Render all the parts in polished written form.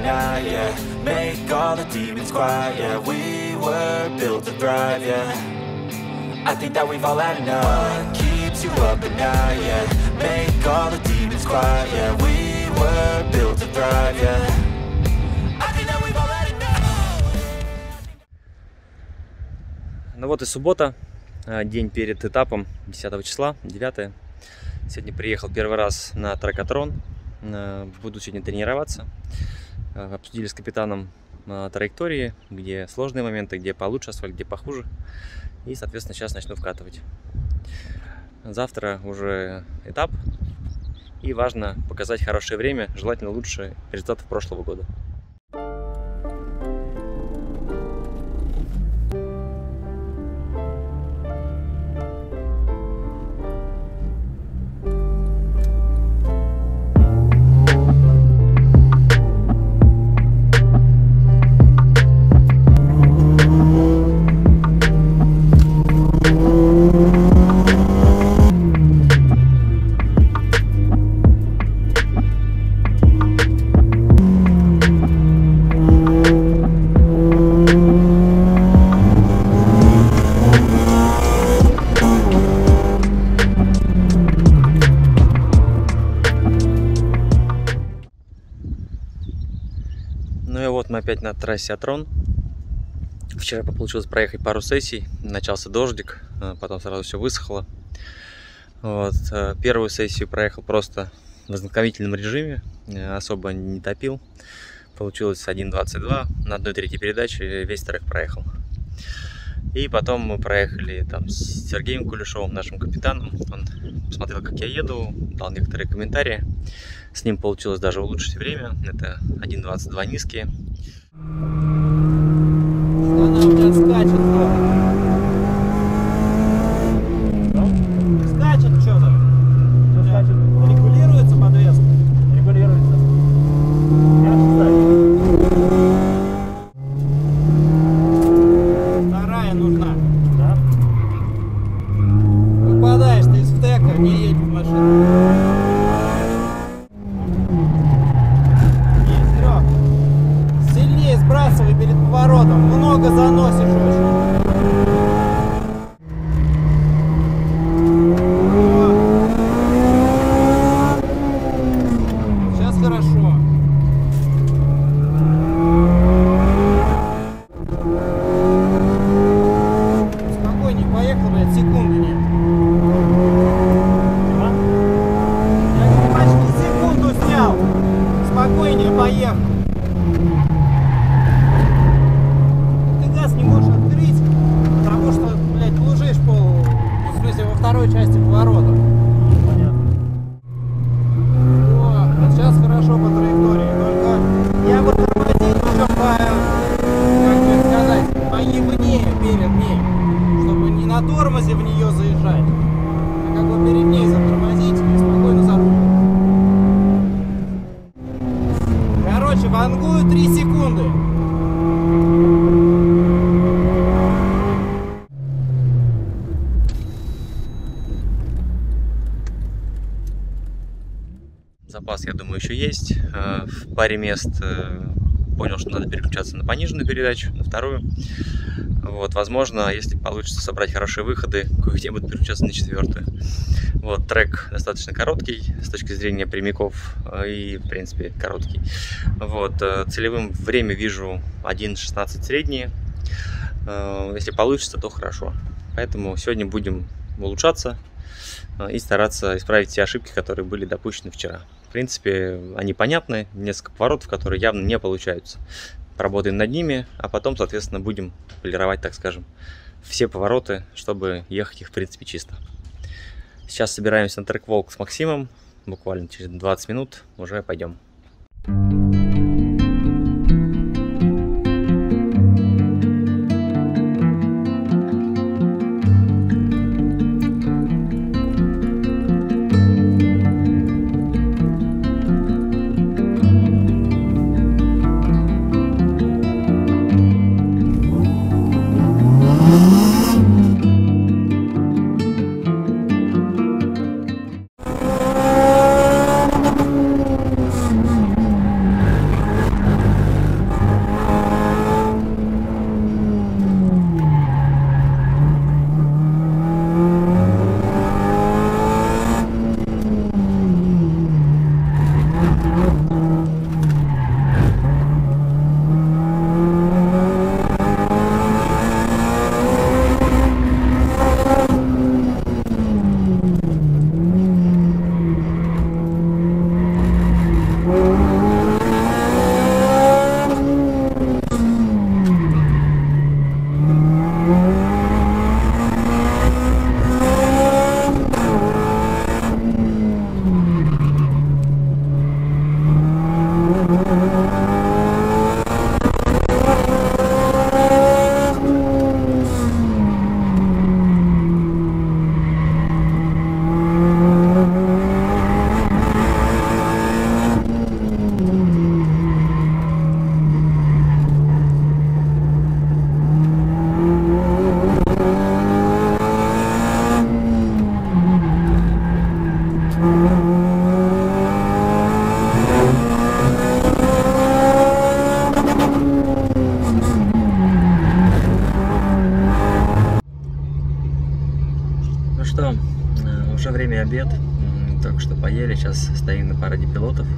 night, yeah. Make all the demons quiet, yeah. We were built to thrive, yeah. I think that we've all had enough. What keeps you up at night, yeah. Make all the demons quiet, yeah. We were built to thrive, yeah. I think that we've all had enough. Ну вот и суббота, день перед этапом, 10 числа, 9. Сегодня приехал первый раз на трекатрон. Буду сегодня тренироваться. Обсудили с капитаном траектории, где сложные моменты, где получше асфальт, где похуже. И, соответственно, сейчас начну вкатывать. Завтра уже этап. И важно показать хорошее время, желательно лучше результатов прошлого года. Ну и вот мы опять на трассе Атрон. Вчера получилось проехать пару сессий. Начался дождик, потом сразу все высохло. Вот. Первую сессию проехал просто в ознакомительном режиме, особо не топил. Получилось 1.22, на 1/3 передаче весь трек проехал. И потом мы проехали там с Сергеем Кулешовым, нашим капитаном. Он посмотрел, как я еду, дал некоторые комментарии. С ним получилось даже улучшить время. Это 1.22 низкие. Она у меня скачет, скачет что-то. Регулируется подвеска? Регулируется. Вторая нужна. Да? Выпадаешь ты из втека, не едь в машину. Сильнее сбрасывай перед поворотом. Много заносишь очень. Сейчас хорошо. Спокойнее, поехал, блядь, секунды нет. Я говорю, почти секунду снял. Спокойнее, поехал. Не можешь открыть, потому что, блядь, лужишь пол, в смысле, во второй части поворота. Понятно. О, вот сейчас хорошо по траектории, только я бы тормозил еще по, как бы сказать, по ебне перед ней, чтобы не на тормозе в нее заезжать, а как бы перед ней затормозить и спокойно за руль. Короче, вангую 3 секунды. Запас, я думаю, еще есть. В паре мест понял, что надо переключаться на пониженную передачу, на вторую. Вот, возможно, если получится собрать хорошие выходы, кое-где буду переключаться на 4-ю. Вот, трек достаточно короткий с точки зрения прямиков и, в принципе, короткий. Вот, целевым время вижу 1.16 средние. Если получится, то хорошо. Поэтому сегодня будем улучшаться и стараться исправить те ошибки, которые были допущены вчера. В принципе, они понятны, несколько поворотов, которые явно не получаются. Поработаем над ними, а потом, соответственно, будем полировать, так скажем, все повороты, чтобы ехать их, в принципе, чисто. Сейчас собираемся на трек-волк с Максимом, буквально через 20 минут уже пойдем. ранний обед, только что поели, сейчас стоим на параде пилотов.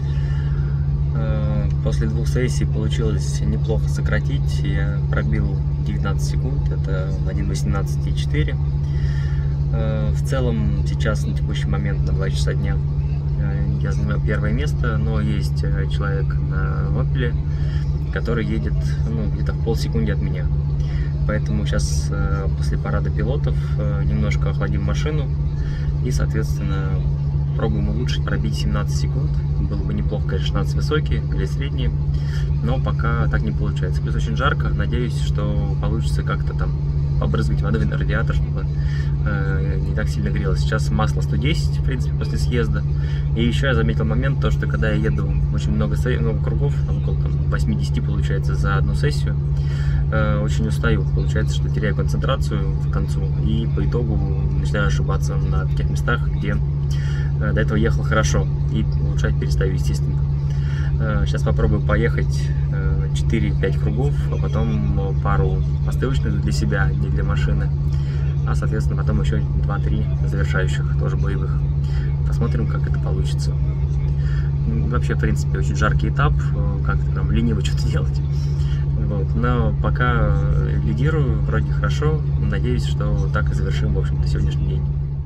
После 2 сессий получилось неплохо сократить, я пробил 19 секунд, это 1:18,4. В целом сейчас на текущий момент на 2 часа дня я занимаю первое место, но есть человек на Opel, который едет где-то в полсекунды от меня. Поэтому сейчас после парада пилотов немножко охладим машину и, соответственно, пробуем улучшить, пробить 17 секунд. Было бы неплохо, конечно, 16 высокие или средние, но пока так не получается. Плюс очень жарко, надеюсь, что получится как-то там побрызгать водой на радиатор, чтобы не так сильно грелось. Сейчас масло 110, в принципе, после съезда. И еще я заметил момент, то, что когда я еду очень много кругов, около 80 получается за одну сессию, очень устаю. Получается, что теряю концентрацию к концу и по итогу начинаю ошибаться на тех местах, где до этого ехал хорошо, и улучшать перестаю, естественно. Сейчас попробую поехать 4-5 кругов, а потом пару постывочных для себя, не для машины, а соответственно потом еще 2-3 завершающих, тоже боевых. Посмотрим, как это получится. Вообще, в принципе, очень жаркий этап, как-то прям лениво что-то делать. Вот. Но пока лидирую, вроде хорошо, надеюсь, что так и завершим, в общем-то, сегодняшний день.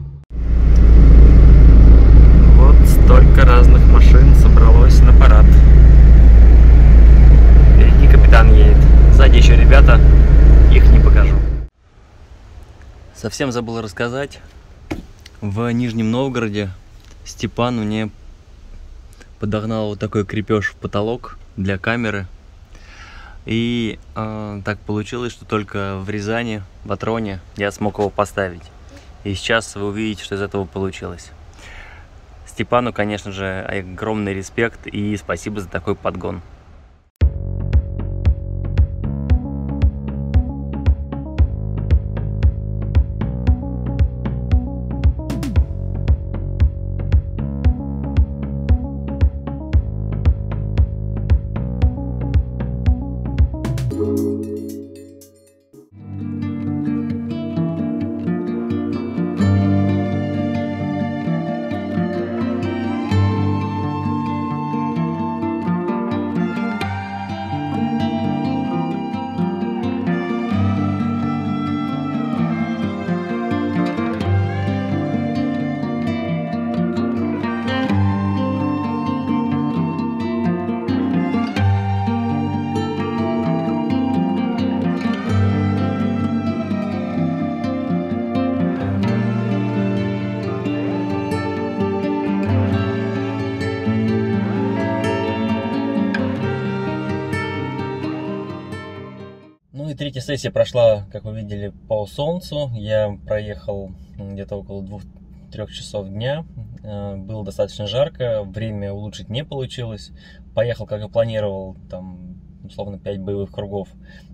Вот столько разных машин собралось на парад. Впереди капитан едет, сзади еще ребята, их не покажу. Совсем забыл рассказать, в Нижнем Новгороде Степан мне подогнал вот такой крепеж в потолок для камеры. И так получилось, что только в Рязани, в Атроне я смог его поставить. И сейчас вы увидите, что из этого получилось. Степану, конечно же, огромный респект и спасибо за такой подгон. Третья сессия прошла, как вы видели, по солнцу. Я проехал где-то около 2-3 часов дня. Было достаточно жарко, время улучшить не получилось. Поехал, как и планировал, там, условно, 5 боевых кругов,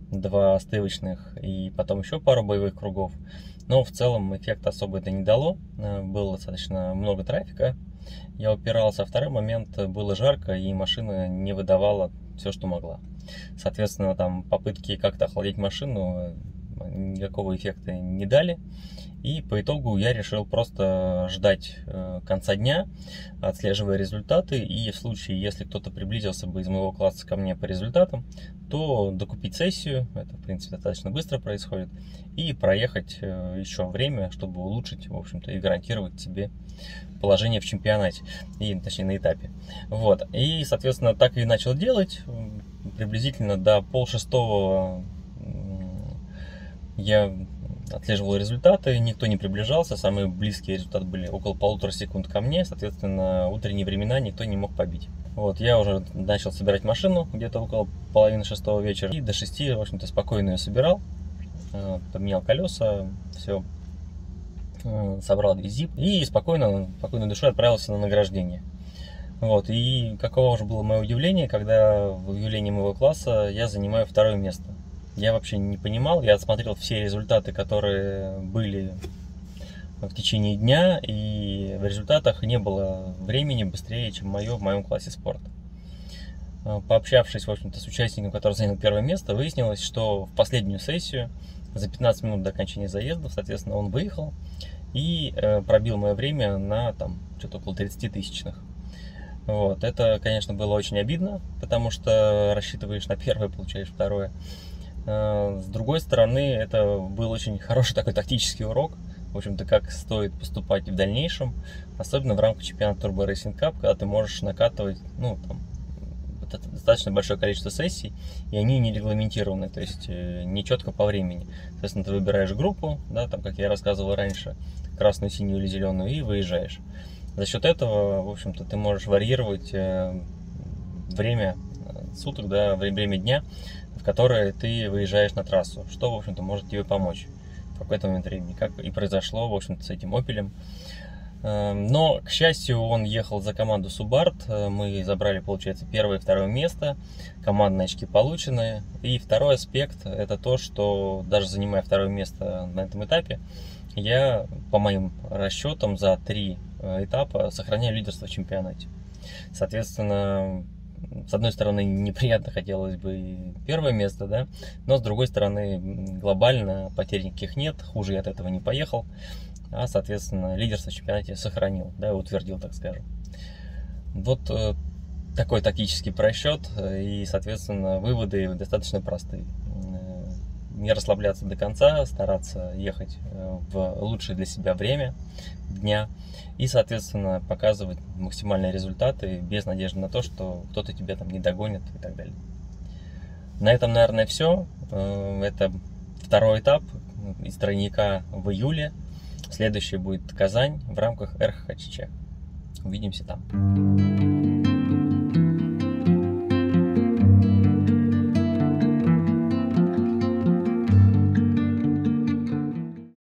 2 стывочных и потом еще пару боевых кругов. Но в целом эффект особо это не дало. Было достаточно много трафика. Я упирался, а второй момент, было жарко и машина не выдавала все, что могла. Соответственно, там попытки как-то охладить машину никакого эффекта не дали. И по итогу я решил просто ждать конца дня, отслеживая результаты. И в случае, если кто-то приблизился бы из моего класса ко мне по результатам, то докупить сессию, это в принципе достаточно быстро происходит, и проехать еще время, чтобы улучшить, в общем-то, и гарантировать себе положение в чемпионате, и, точнее, на этапе. Вот. И, соответственно, так и начал делать. Приблизительно до 5:30 я отслеживал результаты, никто не приближался, самые близкие результаты были около 1,5 секунд ко мне, соответственно, утренние времена никто не мог побить. Вот, я уже начал собирать машину где-то около 5:30 вечера, и до 6, в общем-то, спокойно ее собирал, поменял колеса, все, собрал адгезив и спокойной душой отправился на награждение. Вот, и каково уже было мое удивление, когда в объявлении моего класса я занимаю 2-е место. Я вообще не понимал, я отсмотрел все результаты, которые были в течение дня, и в результатах не было времени быстрее, чем в моем классе спорта. Пообщавшись, в общем-то, с участником, который занял 1-е место, выяснилось, что в последнюю сессию, за 15 минут до окончания заездов, соответственно, он выехал и пробил мое время на там что-то около 30 тысячных. Вот. Это, конечно, было очень обидно, потому что рассчитываешь на первое, получаешь второе. С другой стороны, это был очень хороший такой тактический урок, в общем-то, как стоит поступать в дальнейшем, особенно в рамках чемпионата Turbo Racing Cup, когда ты можешь накатывать, ну, там, достаточно большое количество сессий, и они не регламентированы, то есть не четко по времени. Соответственно, ты выбираешь группу, да, там, как я рассказывал раньше, красную, синюю или зеленую, и выезжаешь. За счет этого, в общем-то, ты можешь варьировать время суток, да, время дня, в которое ты выезжаешь на трассу, что, в общем-то, может тебе помочь в какой-то момент времени, как и произошло, в общем-то, с этим Opel'ем. Но, к счастью, он ехал за команду Subaru, мы забрали, получается, первое и второе место, командные очки получены. И второй аспект, это то, что даже занимая второе место на этом этапе, я, по моим расчетам, за 3 этапа сохраняю лидерство в чемпионате. Соответственно, с одной стороны, неприятно хотелось бы первое место, да, но с другой стороны, глобально потерь никаких нет, хуже я от этого не поехал, а, соответственно, лидерство в чемпионате сохранил, да, утвердил, так скажем. Вот такой тактический просчет, и, соответственно, выводы достаточно простые. Не расслабляться до конца, стараться ехать в лучшее для себя время дня и, соответственно, показывать максимальные результаты без надежды на то, что кто-то тебя там не догонит и так далее. На этом, наверное, все. Это второй этап из тройника в июле. Следующий будет Казань в рамках РХХЧ. Увидимся там.